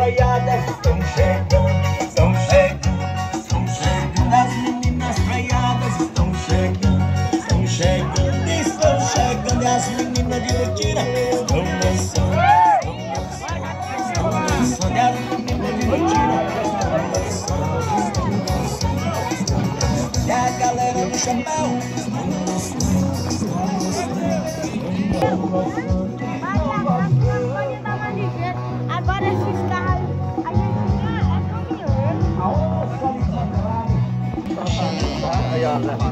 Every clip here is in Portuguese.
praiadas estão chegando, estão chegando, estão chegando. As meninas praiadas estão chegando, estão chegando, estão chegando. E as meninas divertidas estão dançando, estão dançando. E as meninas divertidas estão dançando, estão dançando. E a galera do chapéu estão dançando, estão dançando. Agora esses carros, a gente é caminhoneiro. Aí, ó, né?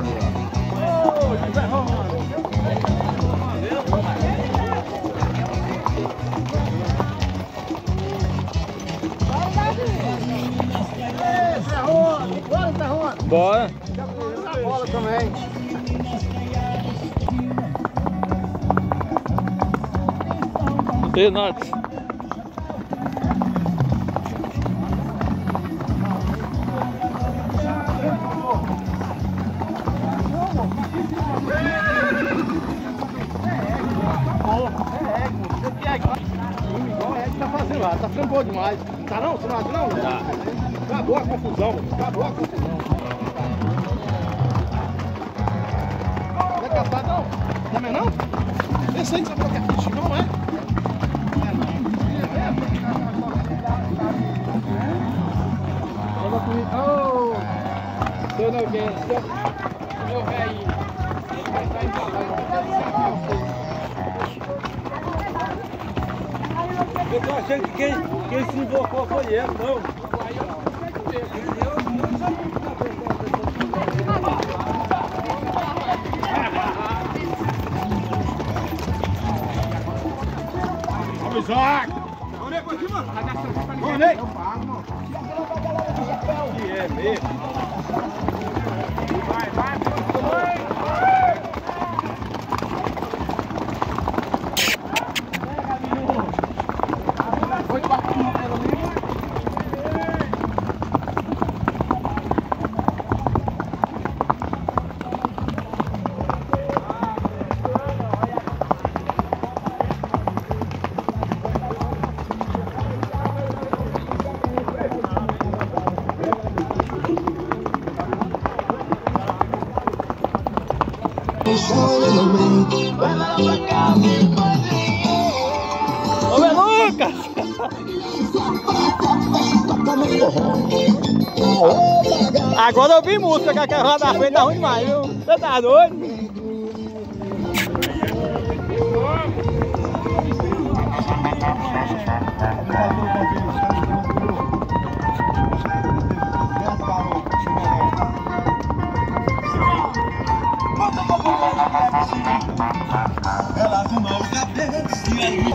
Bora! Já bola também. Norte. Tá ficando boa demais. Tá não? Você não acha não? Tá. Acabou a confusão. Acabou a confusão. Não é caçado não? Também não? Esse aí que você falou que é ficha, não é? Oh! Seu Nogueira, meu velhinho. Ele vai estar embalado. Eu tô achando que quem se invocou foi ele, não. Vamos, Isaac! Vamos, Ney, pra cima! Vamos, Ney! Que é mesmo? Vai, vai, vai! Ô, Lucas! Agora eu vi música, que aquela roda da frente tá ruim demais, viu? Você tá doido? Ela arrumou o cabelo e aí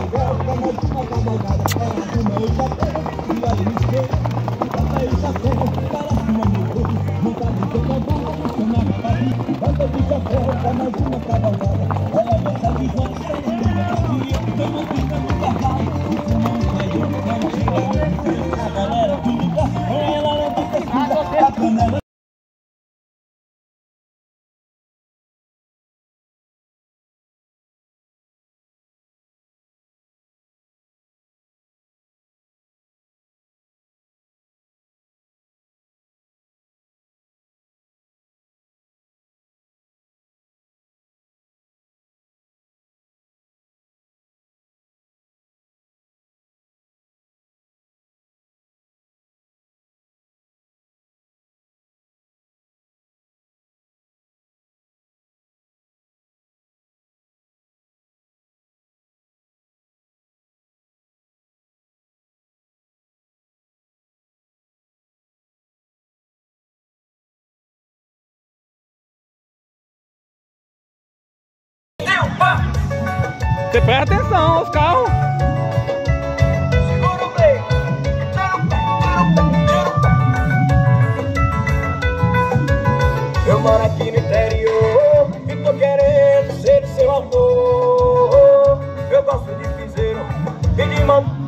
Você presta atenção aos carros. segura o break. Eu moro aqui no interior e tô querendo ser seu amor. Eu gosto de piseiro e de mão.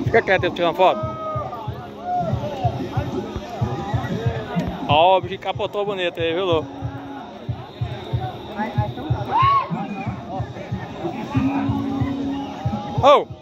Fica quieto, eu tirar uma foto. Ó, o bicho capotou bonito aí, viu, Lô? Oh!